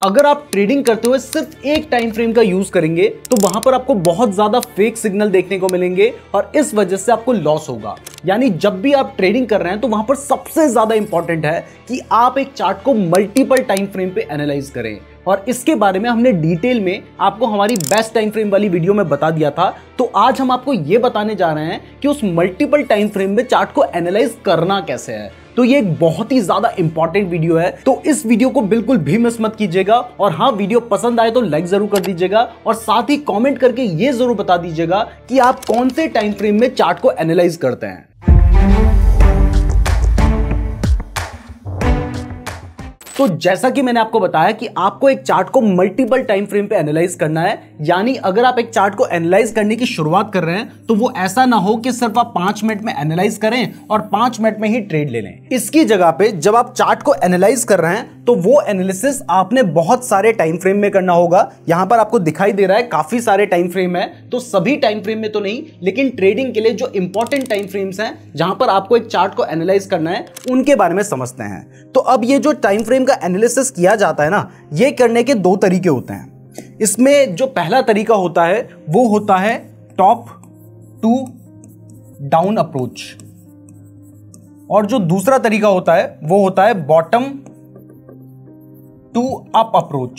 अगर आप ट्रेडिंग करते हुए सिर्फ एक टाइम फ्रेम का यूज करेंगे तो वहां पर आपको बहुत ज्यादा फेक सिग्नल देखने को मिलेंगे और इस वजह से आपको लॉस होगा। यानी जब भी आप ट्रेडिंग कर रहे हैं तो वहां पर सबसे ज्यादा इंपॉर्टेंट है कि आप एक चार्ट को मल्टीपल टाइम फ्रेम पे एनालाइज करें, और इसके बारे में हमने डिटेल में आपको हमारी बेस्ट टाइम फ्रेम वाली वीडियो में बता दिया था। तो आज हम आपको ये बताने जा रहे हैं कि उस मल्टीपल टाइम फ्रेम में चार्ट को एनालाइज करना कैसे है। तो ये एक बहुत ही ज्यादा इंपॉर्टेंट वीडियो है, तो इस वीडियो को बिल्कुल भी मिस मत कीजिएगा। और हाँ, वीडियो पसंद आए तो लाइक जरूर कर दीजिएगा और साथ ही कमेंट करके ये जरूर बता दीजिएगा कि आप कौन से टाइम फ्रेम में चार्ट को एनालाइज करते हैं। तो जैसा कि मैंने आपको बताया कि आपको एक चार्ट को मल्टीपल टाइम फ्रेम पे एनालाइज करना है, यानी अगर आप एक चार्ट को एनालाइज करने की शुरुआत कर रहे हैं तो वो ऐसा ना हो कि सिर्फ आप 5 मिनट में एनालाइज करें और 5 मिनट में ही ट्रेड ले लें। इसकी जगह पे जब आप चार्ट को एनालाइज कर रहे हैं तो वो एनालिसिस आपने बहुत सारे टाइम फ्रेम में करना होगा। यहां पर आपको दिखाई दे रहा है काफी सारे टाइम फ्रेम है, तो सभी टाइम फ्रेम में तो नहीं, लेकिन ट्रेडिंग के लिए जो इंपॉर्टेंट टाइम फ्रेम्स हैं जहां पर आपको एक चार्ट को एनालाइज करना है उनके बारे में समझते हैं। तो अब ये जो टाइम फ्रेम का एनालिसिस किया जाता है ना, ये करने के 2 तरीके होते हैं। इसमें जो पहला तरीका होता है वो होता है टॉप टू डाउन अप्रोच, और जो दूसरा तरीका होता है वो होता है बॉटम टू अप अप्रोच।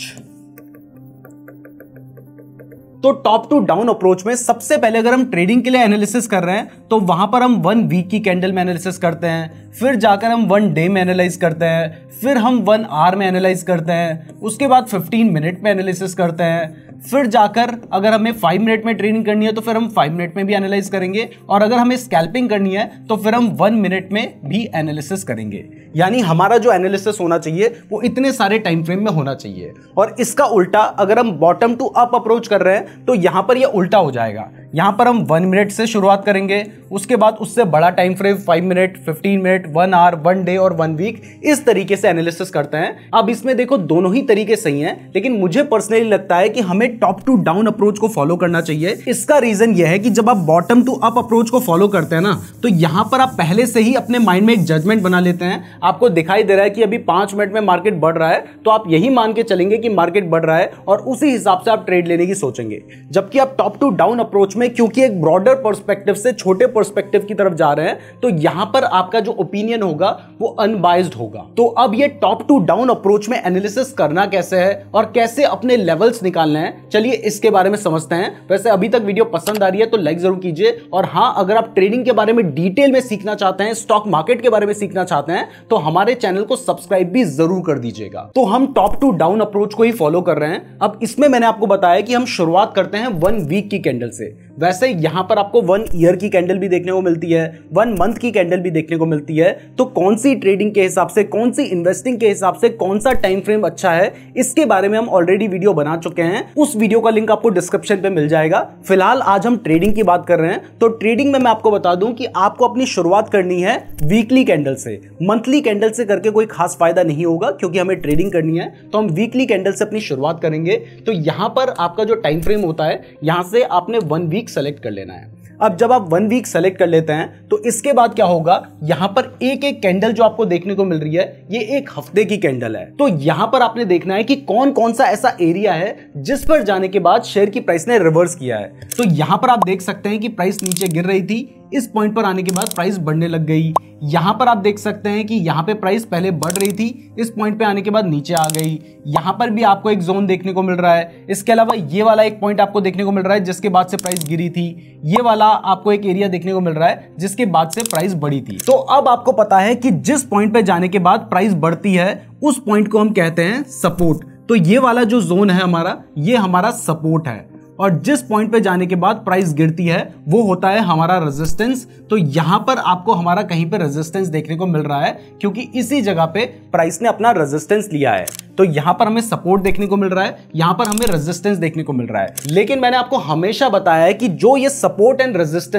तो टॉप टू डाउन अप्रोच में सबसे पहले अगर हम ट्रेडिंग के लिए एनालिसिस कर रहे हैं तो वहां पर हम 1 वीक की कैंडल में एनालिसिस करते हैं, फिर जाकर हम 1 डे में एनालाइज करते हैं, फिर हम 1 आवर में एनालाइज करते हैं, उसके बाद 15 मिनट में एनालिसिस करते हैं, फिर जाकर अगर हमें 5 मिनट में ट्रेडिंग करनी है तो फिर हम 5 मिनट में भी एनालाइज करेंगे, और अगर हमें स्कैल्पिंग करनी है तो फिर हम 1 मिनट में भी एनालिसिस करेंगे। यानी हमारा जो एनालिसिस होना चाहिए वो इतने सारे टाइम फ्रेम में होना चाहिए। और इसका उल्टा अगर हम बॉटम टू अप अप्रोच कर रहे हैं तो यहां पर ये उल्टा हो जाएगा। यहां पर हम 1 मिनट से शुरुआत करेंगे, उसके बाद उससे बड़ा time frame 5 minute, 15 minute, 1 hour, 1 day और 1 वीक, इस तरीके से एनालिसिस करते हैं। अब इसमें देखो दोनों ही तरीके सही हैं, लेकिन मुझे पर्सनली लगता है कि हमें टॉप टू डाउन अप्रोच को फॉलो करना चाहिए। इसका रीजन यह है कि जब आप बॉटम टू अप अप्रोच को फॉलो करते हैं ना, तो यहां पर आप पहले से ही अपने माइंड में एक जजमेंट बना लेते हैं। आपको दिखाई दे रहा है कि अभी 5 मिनट में मार्केट बढ़ रहा है, तो आप यही मान के चलेंगे कि मार्केट बढ़ रहा है और उसी हिसाब से आप ट्रेड लेने की सोचेंगे। जबकि आप टॉप टू डाउन अप्रोच में क्योंकि एक ब्रॉडर पर्सपेक्टिव से छोटे पर्सपेक्टिव की तरफ जा रहे हैं, तो यहां पर आपका जो ओपिनियन होगा वो अनबाइज्ड होगा। तो अब ये टॉप टू डाउन अप्रोच में एनालिसिस करना कैसे है और कैसे अपने लेवल्स निकालना है, चलिए इसके बारे में समझते हैं। वैसे अभी तक वीडियो पसंद आ रही है तो लाइक जरूर कीजिए, और हां, अगर आप ट्रेडिंग के बारे में डिटेल में सीखना चाहते हैं, स्टॉक मार्केट के बारे में सीखना चाहते हैं, तो हमारे चैनल को सब्सक्राइब भी जरूर कर दीजिएगा। तो हम टॉप टू डाउन अप्रोच को ही फॉलो कर रहे हैं। अब इसमें मैंने आपको बताया कि हम शुरुआत करते हैं 1 वीक की कैंडल से। वैसे यहां पर आपको 1 ईयर की कैंडल भी देखने को मिलती है, 1 मंथ की कैंडल भी देखने को मिलती है। तो कौन सी ट्रेडिंग के हिसाब से, कौन सी इन्वेस्टिंग के हिसाब से कौन सा टाइम फ्रेम अच्छा है, इसके बारे में हम ऑलरेडी वीडियो बना चुके हैं। उस वीडियो का लिंक आपको डिस्क्रिप्शन पे मिल जाएगा। फिलहाल आज हम ट्रेडिंग की बात कर रहे हैं। तो ट्रेडिंग में मैं आपको बता दूं कि आपको अपनी शुरुआत करनी है वीकली कैंडल से। मंथली कैंडल से करके कोई खास फायदा नहीं होगा, क्योंकि हमें ट्रेडिंग करनी है तो हम वीकली कैंडल से अपनी शुरुआत करेंगे। तो यहां पर आपका जो टाइम फ्रेम होता है, यहां से आपने 1 वीक सेलेक्ट कर लेना है। अब जब आप 1 वीक सेलेक्ट कर लेते हैं तो इसके बाद क्या होगा, यहां पर एक एक कैंडल जो आपको देखने को मिल रही है ये 1 हफ्ते की कैंडल है। तो यहां पर आपने देखना है कि कौन कौन सा ऐसा एरिया है जिस पर जाने के बाद शेयर की प्राइस ने रिवर्स किया है। तो यहां पर आप देख सकते हैं कि प्राइस नीचे गिर रही थी, इस पॉइंट पर आने के बाद प्राइस बढ़ने लग गई। यहां पर आप देख सकते हैं कि यहां पे प्राइस पहले बढ़ रही थी, इस पॉइंट पे आने के बाद नीचे आ गई। यहां पर भी आपको एक जोन देखने को मिल रहा है। इसके अलावा ये वाला एक पॉइंट आपको देखने को मिल रहा है जिसके बाद से प्राइस गिरी थी। ये वाला आपको एक एरिया देखने को मिल रहा है जिसके बाद से प्राइस बढ़ी थी। तो अब आपको पता है कि जिस पॉइंट पे जाने के बाद प्राइस बढ़ती है उस पॉइंट को हम कहते हैं सपोर्ट। तो ये वाला जो जोन है हमारा, ये हमारा सपोर्ट है, और जिस पॉइंट पे जाने के बाद प्राइस गिरती है वो होता है हमारा रेजिस्टेंस। तो यहां पर आपको हमारा कहीं पे रेजिस्टेंस देखने को मिल रहा है, क्योंकि इसी जगह पे प्राइस ने अपना रेजिस्टेंस लिया है। तो यहां पर हमें सपोर्ट देखने को मिल रहा है, यहां पर हमें रेजिस्टेंस देखने को मिल रहा है। लेकिन मैंने आपको हमेशा बताया है कि जो ये सपोर्ट एंड रेजिस्टेंस है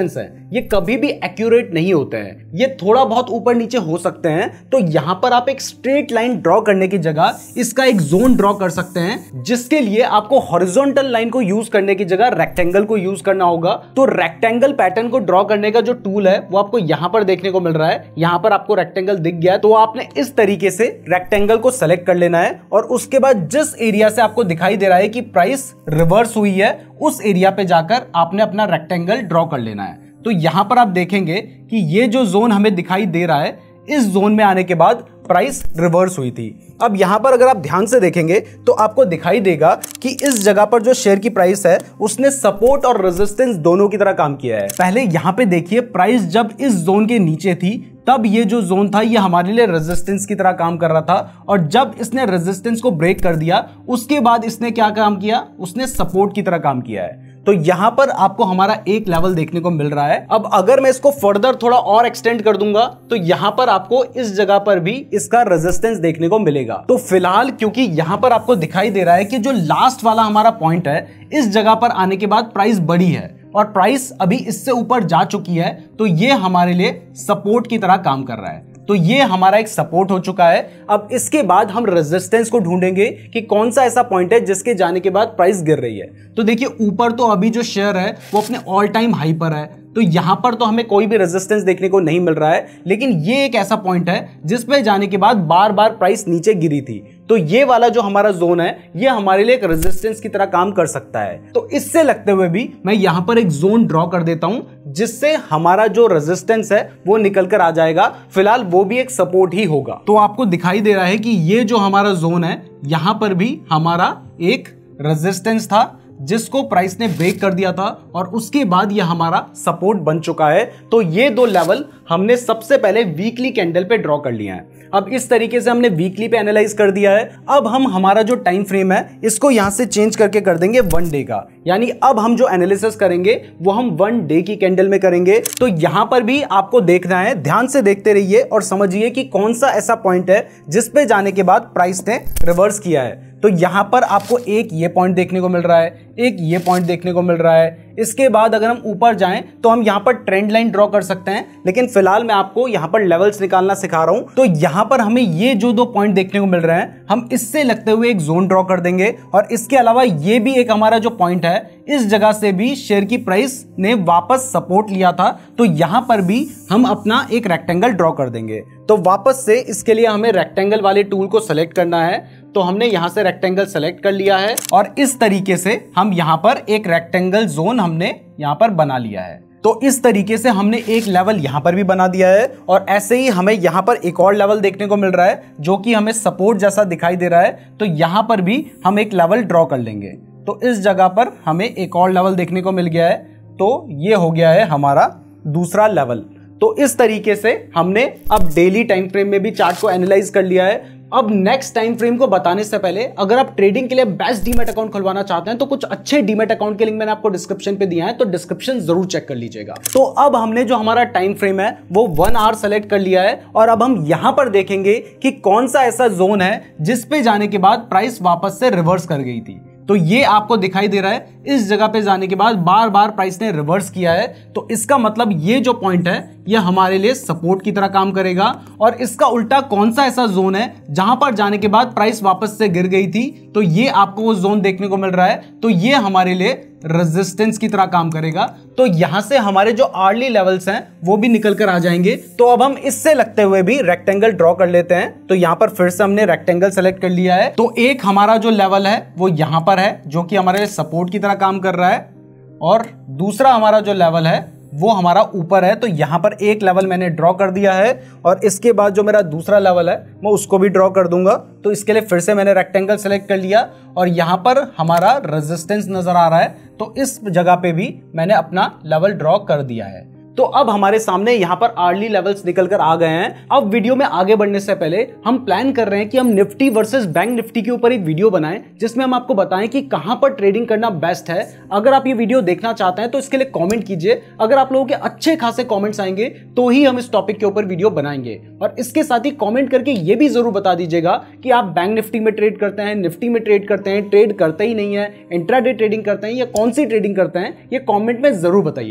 ये कभी भी एक्यूरेट नहीं होते हैं, ये थोड़ा बहुत ऊपर नीचे हो सकते हैं। तो यहां पर आप एक स्ट्रेट लाइन ड्रॉ करने की जगह इसका एक जोन ड्रॉ कर सकते हैं, जिसके लिए आपको हॉरिजॉन्टल लाइन को यूज करने की जगह रेक्टेंगल को यूज करना होगा। तो रेक्टेंगल पैटर्न को ड्रॉ करने का जो टूल है वो आपको यहां पर देखने को मिल रहा है। यहां पर आपको रेक्टेंगल दिख गया, तो आपने इस तरीके से रेक्टेंगल को सेलेक्ट कर लेना है और उसके बाद जिस एरिया से आपको दिखाई दे रहा है कि प्राइस रिवर्स हुई है, उस एरिया पे जाकर आपने अपना रेक्टेंगल ड्रॉ कर लेना है। तो यहां पर आप देखेंगे कि ये जो जोन हमें दिखाई दे रहा है, इस जोन में आने के बाद प्राइस रिवर्स हुई थी। अब यहां पर अगर आप ध्यान से देखेंगे तो आपको दिखाई देगा कि इस जगह पर जो शेयर की प्राइस है उसने सपोर्ट और रेजिस्टेंस दोनों की तरह काम किया है। पहले यहां पे देखिए, प्राइस जब इस जोन के नीचे थी तब ये जो जोन था ये हमारे लिए रेजिस्टेंस की तरह काम कर रहा था, और जब इसने रेजिस्टेंस को ब्रेक कर दिया उसके बाद इसने क्या काम किया, उसने सपोर्ट की तरह काम किया है। तो यहां पर आपको हमारा एक लेवल देखने को मिल रहा है। अब अगर मैं इसको फर्दर थोड़ा और एक्सटेंड कर दूंगा तो यहां पर आपको इस जगह पर भी इसका रेजिस्टेंस देखने को मिलेगा। तो फिलहाल क्योंकि यहां पर आपको दिखाई दे रहा है कि जो लास्ट वाला हमारा पॉइंट है, इस जगह पर आने के बाद प्राइस बढ़ी है और प्राइस अभी इससे ऊपर जा चुकी है, तो ये हमारे लिए सपोर्ट की तरह काम कर रहा है। तो ये हमारा एक सपोर्ट हो चुका है। अब इसके बाद हम रेजिस्टेंस को ढूंढेंगे कि कौन सा ऐसा पॉइंट है जिसके जाने के बाद प्राइस गिर रही है। तो देखिए, ऊपर तो अभी जो शेयर है वो अपने ऑल टाइम हाई पर है, तो यहां पर तो हमें कोई भी रेजिस्टेंस देखने को नहीं मिल रहा है, लेकिन ये एक ऐसा पॉइंट है जिस पे जाने के बाद बार बार प्राइस नीचे गिरी थी। तो ये वाला जो हमारा जोन है ये हमारे लिए एक रेजिस्टेंस की तरह काम कर सकता है। तो इससे लगते हुए भी मैं यहां पर एक जोन ड्रॉ कर देता हूं, जिससे हमारा जो रेजिस्टेंस है वो निकल कर आ जाएगा। फिलहाल वो भी एक सपोर्ट ही होगा। तो आपको दिखाई दे रहा है कि ये जो हमारा जोन है, यहां पर भी हमारा एक रेजिस्टेंस था जिसको प्राइस ने ब्रेक कर दिया था, और उसके बाद ये हमारा सपोर्ट बन चुका है। तो ये दो लेवल हमने सबसे पहले वीकली कैंडल पे ड्रॉ कर लिया है। अब इस तरीके से हमने वीकली पे एनालाइज कर दिया है। अब हम हमारा जो टाइम फ्रेम है इसको यहां से चेंज करके कर देंगे 1 डे का, यानी अब हम जो एनालिसिस करेंगे वो हम 1 डे की कैंडल में करेंगे। तो यहां पर भी आपको देखना है, ध्यान से देखते रहिए और समझिए कि कौन सा ऐसा पॉइंट है जिस पे जाने के बाद प्राइस ने रिवर्स किया है। तो यहां पर आपको एक ये पॉइंट देखने को मिल रहा है, एक ये पॉइंट देखने को मिल रहा है। इसके बाद अगर हम ऊपर जाएं तो हम यहां पर ट्रेंड लाइन ड्रॉ कर सकते हैं, लेकिन फिलहाल मैं आपको यहां पर लेवल्स निकालना सिखा रहा हूं। तो यहां पर हमें ये जो 2 पॉइंट देखने को मिल रहे हैं, हम इससे लगते हुए एक जोन ड्रॉ कर देंगे, और इसके अलावा ये भी एक हमारा जो पॉइंट है, इस जगह से भी शेयर की प्राइस ने वापस सपोर्ट लिया था। तो यहां पर भी हम अपना एक रेक्टेंगल ड्रॉ कर देंगे। तो वापस से इसके लिए हमें रेक्टेंगल वाले टूल को सेलेक्ट करना है। तो हमने यहां से रेक्टेंगल सेलेक्ट कर लिया है, और इस तरीके से हम यहां पर एक रेक्टेंगल जोन हमने यहां पर बना लिया है। तो इस तरीके से हमने एक लेवल यहां पर भी बना दिया है, और ऐसे ही हमें यहां पर एक और लेवल देखने को मिल रहा है जो कि हमें सपोर्ट जैसा दिखाई दे रहा है। तो यहां पर भी हम एक लेवल ड्रॉ कर लेंगे। तो इस जगह पर हमें एक और लेवल देखने को मिल गया है। तो ये हो गया है हमारा दूसरा लेवल। तो इस तरीके से हमने अब डेली टाइम फ्रेम में भी चार्ट को एनालाइज कर लिया है। अब नेक्स्ट टाइम फ्रेम को बताने से पहले, अगर आप ट्रेडिंग के लिए बेस्ट डीमैट अकाउंट खुलवाना चाहते हैं तो कुछ अच्छे डीमैट अकाउंट के लिंक मैंने आपको डिस्क्रिप्शन पे दिया है, तो डिस्क्रिप्शन जरूर चेक कर लीजिएगा। तो अब हमने जो हमारा टाइम फ्रेम है वो 1 आवर सेलेक्ट कर लिया है, और अब हम यहां पर देखेंगे कि कौन सा ऐसा जोन है जिस पे जाने के बाद प्राइस वापस से रिवर्स कर गई थी। तो ये आपको दिखाई दे रहा है, इस जगह पे जाने के बाद बार बार प्राइस ने रिवर्स किया है। तो इसका मतलब ये जो पॉइंट है ये हमारे लिए सपोर्ट की तरह काम करेगा, और इसका उल्टा कौन सा ऐसा जोन है जहां पर जाने के बाद प्राइस वापस से गिर गई थी, तो ये आपको वो जोन देखने को मिल रहा है। तो ये हमारे लिए रेजिस्टेंस की तरह काम करेगा। तो यहां से हमारे जो आर्ली लेवल्स हैं वो भी निकल कर आ जाएंगे। तो अब हम इससे लगते हुए भी रेक्टेंगल ड्रॉ कर लेते हैं। तो यहां पर फिर से हमने रेक्टेंगल सेलेक्ट कर लिया है। तो एक हमारा जो लेवल है वो यहां पर है जो कि हमारे सपोर्ट की तरह काम कर रहा है, और दूसरा हमारा जो लेवल है वो हमारा ऊपर है। तो यहां पर एक लेवल मैंने ड्रॉ कर दिया है, और इसके बाद जो मेरा दूसरा लेवल है मैं उसको भी ड्रॉ कर दूंगा। तो इसके लिए फिर से मैंने रेक्टेंगल सेलेक्ट कर लिया, और यहां पर हमारा रेजिस्टेंस नजर आ रहा है। तो इस जगह पे भी मैंने अपना लेवल ड्रॉ कर दिया है। तो अब हमारे सामने यहाँ पर आर्ली लेवल्स निकलकर आ गए हैं। अब वीडियो में आगे बढ़ने से पहले हम प्लान कर रहे हैं कि हम निफ्टी वर्सेस बैंक निफ्टी के ऊपर एक वीडियो बनाएं, जिसमें हम आपको बताएं कि कहां पर ट्रेडिंग करना बेस्ट है। अगर आप ये वीडियो देखना चाहते हैं तो इसके लिए कमेंट कीजिए। अगर आप लोगों के अच्छे खासे कमेंट्स आएंगे तो ही हम इस टॉपिक के ऊपर वीडियो बनाएंगे। और इसके साथ ही कमेंट करके ये भी जरूर बता दीजिएगा कि आप बैंक निफ्टी में ट्रेड करते हैं, निफ्टी में ट्रेड करते हैं, ट्रेड करते ही नहीं है, इंट्राडे ट्रेडिंग करते हैं, या कौन सी ट्रेडिंग करते हैं, ये कॉमेंट में जरूर बताइएगा।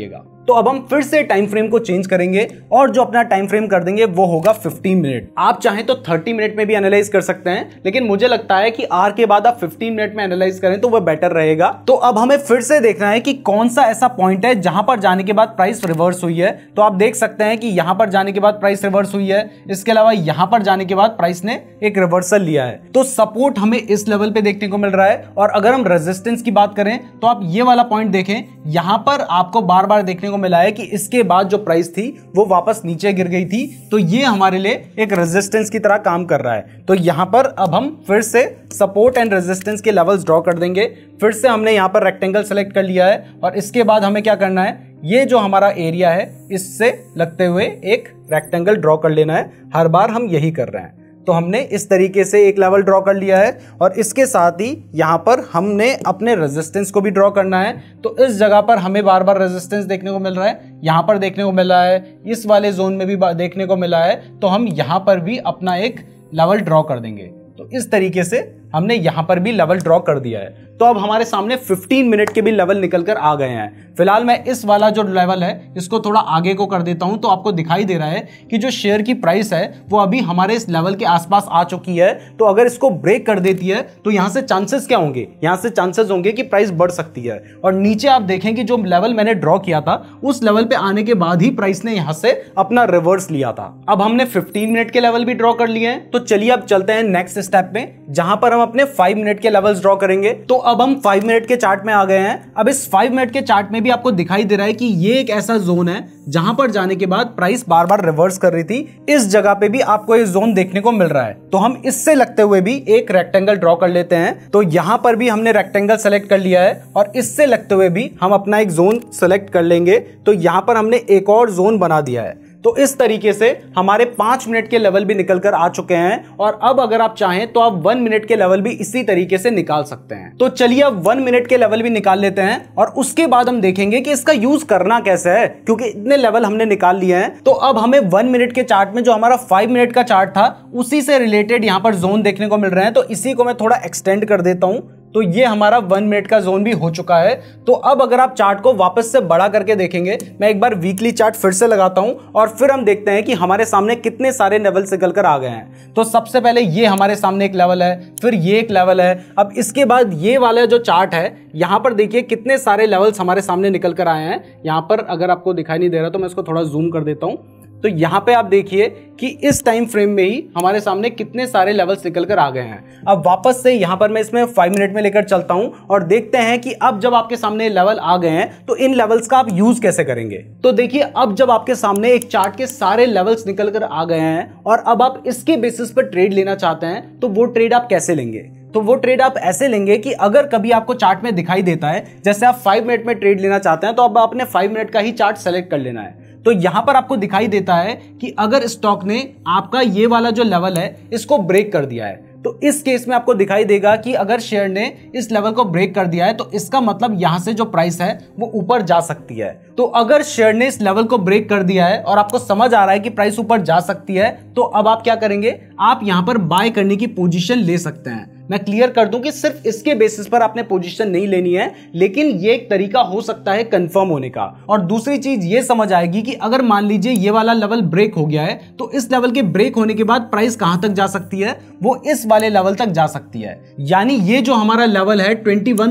तो अब हम फिर से टाइम फ्रेम को चेंज करेंगे और जो अपना टाइम फ्रेम कर देंगे वो होगा 15 मिनट। आप चाहें तो 30 मिनट में भी एनालाइज कर सकते हैं, लेकिन मुझे लगता है कि आर के बाद आप 15 मिनट में एनालाइज करें तो वह बेटर रहेगा। तो अब हमें फिर से देखना है कि कौन सा ऐसा पॉइंट है जहां पर जाने के बाद प्राइस रिवर्स हुई है। तो आप देख सकते हैं कि यहां पर जाने के बाद प्राइस रिवर्स हुई है, इसके अलावा यहां पर जाने के बाद प्राइस ने एक रिवर्सल लिया है। तो सपोर्ट हमें इस लेवल पे देखने को मिल रहा है। और अगर हम रेजिस्टेंस की बात करें तो आप ये वाला पॉइंट देखें, यहां पर आपको बार बार देखने को मिला है कि इसके बाद जो प्राइस थी वो वापस नीचे गिर गई थी। तो ये हमारे लिए एक रेजिस्टेंस की तरह काम कर रहा है। तो यहां पर अब हम फिर से सपोर्ट एंड रेजिस्टेंस के लेवल्स ड्रॉ कर देंगे। फिर से हमने यहां पर रेक्टेंगल सेलेक्ट कर लिया है और इसके बाद हमें क्या करना है, ये जो हमारा एरिया है इससे लगते हुए एक रेक्टेंगल ड्रॉ कर लेना है। हर बार हम यही कर रहे हैं। तो हमने इस तरीके से एक लेवल ड्रॉ कर लिया है और इसके साथ ही यहाँ पर हमने अपने रेजिस्टेंस को भी ड्रॉ करना है। तो इस जगह पर हमें बार बार रेजिस्टेंस देखने को मिल रहा है, यहाँ पर देखने को मिल रहा है, इस वाले जोन में भी देखने को मिला है। तो हम यहाँ पर भी अपना एक लेवल ड्रॉ कर देंगे। तो इस तरीके से हमने यहां पर भी लेवल ड्रॉ कर दिया है। तो अब हमारे सामने 15 मिनट के भी लेवल निकल कर आ गए हैं। फिलहाल मैं इस वाला जो लेवल है इसको थोड़ा आगे को कर देता हूं, तो आपको दिखाई दे रहा है कि जो शेयर की प्राइस है वो अभी हमारे इस लेवल के आसपास आ चुकी है। तो अगर इसको ब्रेक कर देती है तो यहां से चांसेस क्या होंगे, यहां से चांसेस होंगे कि प्राइस बढ़ सकती है। और नीचे आप देखें कि जो लेवल मैंने ड्रॉ किया था उस लेवल पे आने के बाद ही प्राइस ने यहां से अपना रिवर्स लिया था। अब हमने 15 मिनट के लेवल भी ड्रॉ कर लिए हैं। तो चलिए अब चलते हैं नेक्स्ट स्टेप में, जहां पर हम अपने 5 मिनट के लेवल्स ड्रॉ करेंगे। तो अब हम 5 मिनट के चार्ट में आ गए हैं। अब इस 5 मिनट के चार्ट में भी आपको दिखाई दे रहा है कि ये एक ऐसा जोन है जहां पर जाने के बाद प्राइस बार बार रिवर्स कर रही थी। इस जगह पे भी आपको ये जोन देखने को मिल रहा है। तो हम इससे लगते हुए भी एक रेक्टेंगल ड्रॉ कर लेते हैं। तो यहां पर भी हमने रेक्टेंगल सेलेक्ट कर लिया है और इससे लगते हुए भी हम अपना एक जोन सेलेक्ट कर लेंगे। तो यहां पर हमने एक और जोन बना दिया है। तो इस तरीके से हमारे 5 मिनट के लेवल भी निकल कर आ चुके हैं। और अब अगर आप चाहें तो आप 1 मिनट के लेवल भी इसी तरीके से निकाल सकते हैं। तो चलिए अब 1 मिनट के लेवल भी निकाल लेते हैं और उसके बाद हम देखेंगे कि इसका यूज करना कैसे है, क्योंकि इतने लेवल हमने निकाल लिए हैं। तो अब हमें 1 मिनट के चार्ट में जो हमारा 5 मिनट का चार्ट था उसी से रिलेटेड यहां पर जोन देखने को मिल रहे हैं। तो इसी को मैं थोड़ा एक्सटेंड कर देता हूं। तो ये हमारा 1 मिनट का जोन भी हो चुका है। तो अब अगर आप चार्ट को वापस से बड़ा करके देखेंगे, मैं एक बार वीकली चार्ट फिर से लगाता हूं और फिर हम देखते हैं कि हमारे सामने कितने सारे लेवल्स निकल कर आ गए हैं। तो सबसे पहले ये हमारे सामने एक लेवल है, फिर ये एक लेवल है। अब इसके बाद ये वाला जो चार्ट है यहां पर देखिए कितने सारे लेवल्स हमारे सामने निकल कर आए हैं। यहां पर अगर आपको दिखाई नहीं दे रहा तो मैं इसको थोड़ा जूम कर देता हूं। तो यहां पे आप देखिए कि इस टाइम फ्रेम में ही हमारे सामने कितने सारे लेवल्स निकल कर आ गए हैं। अब वापस से यहां पर मैं इसमें 5 मिनट में लेकर चलता हूं और देखते हैं कि अब जब आपके सामने लेवल आ गए हैं तो इन लेवल्स का आप यूज कैसे करेंगे। तो देखिए अब जब आपके सामने एक चार्ट के सारे लेवल्स निकल कर आ गए हैं और अब आप इसके बेसिस पर ट्रेड लेना चाहते हैं, तो वो ट्रेड आप कैसे लेंगे। तो वो ट्रेड आप ऐसे लेंगे कि अगर कभी आपको चार्ट में दिखाई देता है, जैसे आप 5 मिनट में ट्रेड लेना चाहते हैं, तो अब आपने 5 मिनट का ही चार्ट सेलेक्ट कर लेना है। तो यहां पर आपको दिखाई देता है कि अगर स्टॉक ने आपका ये वाला जो लेवल है इसको ब्रेक कर दिया है, तो इस केस में आपको दिखाई देगा कि अगर शेयर ने इस लेवल को ब्रेक कर दिया है तो इसका मतलब यहां से जो प्राइस है वो ऊपर जा सकती है। तो अगर शेयर ने इस लेवल को ब्रेक कर दिया है और आपको समझ आ रहा है कि प्राइस ऊपर जा सकती है, तो अब आप क्या करेंगे, आप यहां पर बाय करने की पोजीशन ले सकते हैं। मैं क्लियर कर दूं कि सिर्फ इसके बेसिस पर आपने पोजीशन नहीं लेनी है, लेकिन ये एक तरीका हो सकता है कंफर्म होने का। और दूसरी चीज ये समझ आएगी कि अगर मान लीजिए ये वाला लेवल ब्रेक हो गया है, तो इस लेवल के ब्रेक होने के बाद प्राइस कहां तक जा सकती है, वो इस वाले लेवल तक जा सकती है। यानी ये जो हमारा लेवल है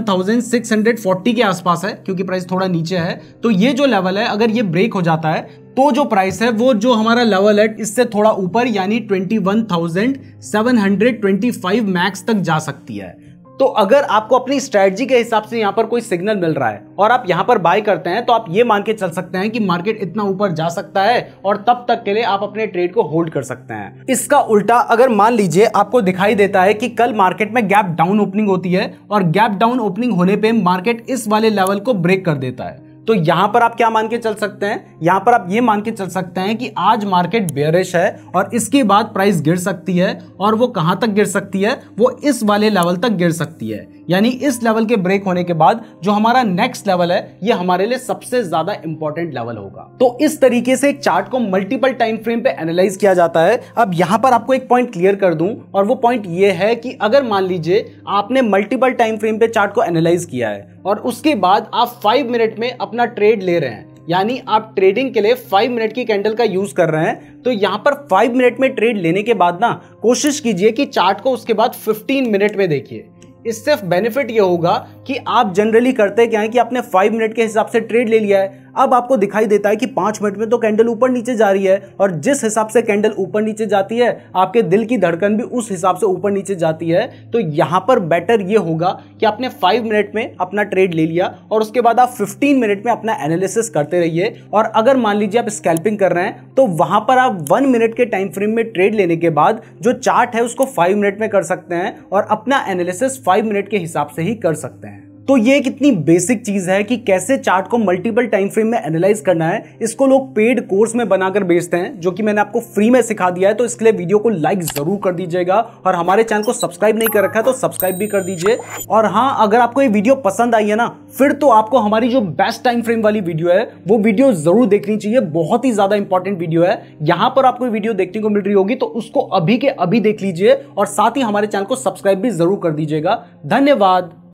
21,640 के आसपास है, क्योंकि प्राइस थोड़ा नीचे है। तो ये जो लेवल है अगर ये ब्रेक हो जाता है तो जो प्राइस है वो जो हमारा लेवल है इससे थोड़ा ऊपर यानी 21,725 मैक्स तक जा सकती है। तो अगर आपको अपनी स्ट्रेटजी के हिसाब से यहां पर कोई सिग्नल मिल रहा है और आप यहां पर बाय करते हैं, तो आप ये मान के चल सकते हैं कि मार्केट इतना ऊपर जा सकता है और तब तक के लिए आप अपने ट्रेड को होल्ड कर सकते हैं। इसका उल्टा अगर मान लीजिए आपको दिखाई देता है कि कल मार्केट में गैप डाउन ओपनिंग होती है और गैप डाउन ओपनिंग होने पे मार्केट इस वाले लेवल को ब्रेक कर देता है, तो यहां पर आप क्या मान के चल सकते हैं, यहां पर आप ये मान के चल सकते हैं कि आज मार्केट बेयरिश है और इसके बाद प्राइस गिर सकती है। और वो कहां तक गिर सकती है, वो इस वाले लेवल तक गिर सकती है। यानी इस लेवल के ब्रेक होने के बाद जो हमारा नेक्स्ट लेवल है ये हमारे लिए सबसे ज्यादा इंपॉर्टेंट लेवल होगा। तो इस तरीके से एक चार्ट को मल्टीपल टाइम फ्रेम पे एनालाइज किया जाता है। अब यहां पर आपको एक पॉइंट क्लियर कर दूं, और वो पॉइंट ये है कि अगर मान लीजिए आपने मल्टीपल टाइम फ्रेम पे चार्ट को एनालाइज किया है और उसके बाद आप 5 मिनट में अपना ट्रेड ले रहे हैं, यानी आप ट्रेडिंग के लिए 5 मिनट की कैंडल का यूज कर रहे हैं, तो यहां पर 5 मिनट में ट्रेड लेने के बाद ना कोशिश कीजिए कि चार्ट को उसके बाद 15 मिनट में देखिए। इससे बेनिफिट ये होगा कि आप जनरली करते क्या है कि आपने 5 मिनट के हिसाब से ट्रेड ले लिया है, अब आपको दिखाई देता है कि 5 मिनट में तो कैंडल ऊपर नीचे जा रही है, और जिस हिसाब से कैंडल ऊपर नीचे जाती है आपके दिल की धड़कन भी उस हिसाब से ऊपर नीचे जाती है। तो यहां पर बेटर ये होगा कि आपने 5 मिनट में अपना ट्रेड ले लिया और उसके बाद आप 15 मिनट में अपना एनालिसिस करते रहिए। और अगर मान लीजिए आप स्कैल्पिंग कर रहे हैं तो वहां पर आप 1 मिनट के टाइम फ्रेम में ट्रेड लेने के बाद जो चार्ट है उसको 5 मिनट में कर सकते हैं और अपना एनालिसिस 5 मिनट के हिसाब से ही कर सकते हैं। तो ये एक इतनी बेसिक चीज है कि कैसे चार्ट को मल्टीपल टाइम फ्रेम में एनालाइज करना है। इसको लोग पेड कोर्स में बनाकर बेचते हैं, जो कि मैंने आपको फ्री में सिखा दिया है। तो इसके लिए वीडियो को लाइक जरूर कर दीजिएगा और हमारे चैनल को सब्सक्राइब नहीं कर रखा है तो सब्सक्राइब भी कर दीजिए। और हाँ, अगर आपको ये वीडियो पसंद आई है ना, फिर तो आपको हमारी जो बेस्ट टाइम फ्रेम वाली वीडियो है वो वीडियो जरूर देखनी चाहिए। बहुत ही ज्यादा इंपॉर्टेंट वीडियो है। यहां पर आपको वीडियो देखने को मिल रही होगी तो उसको अभी के अभी देख लीजिए और साथ ही हमारे चैनल को सब्सक्राइब भी जरूर कर दीजिएगा। धन्यवाद।